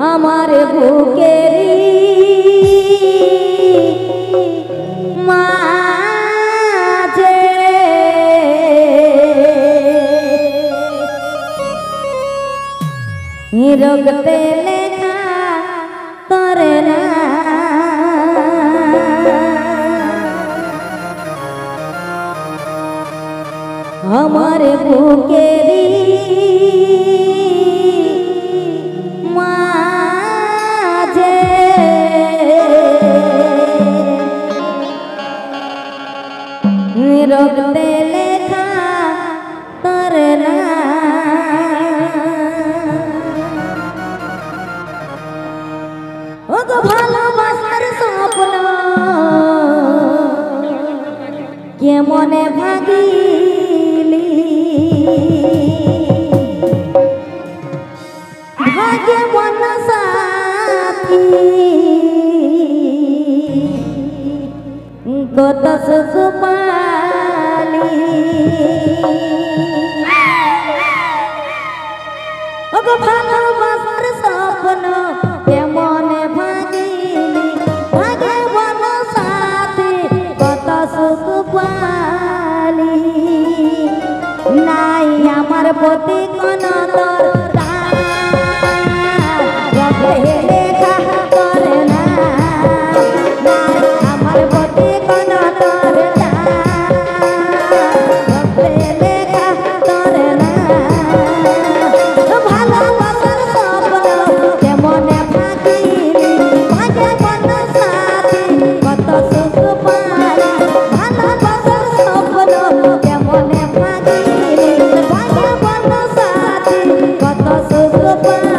আমার বুকেরি মাঝে রক্তে লেখা তরে না আমার বুকেরি মাঝে রক্তে লেখা তরে না ও গো ভালোবাসার স্বপ্ন কেমনে ভাগিলি ভাগ্য মন সাথী কত সুখ পালি ও গো ভালোবাসার স্বপ্ন কেমনে ভাগিলি ভাগ্য মন সাথী কত সুখ পালি নাই আমার প্রতি কোন লেখা করে না আমার প্রতি কোন লেখা করে না ভালোবাসার স্বপ্ন কেমনে ভাগিলি ভাগ্য মন সাথী কত সুখ পালি ভালোবাসার স্বপ্ন কেমনে ভাগিলি ভাগ্য মন সাথী কত সুখ পালি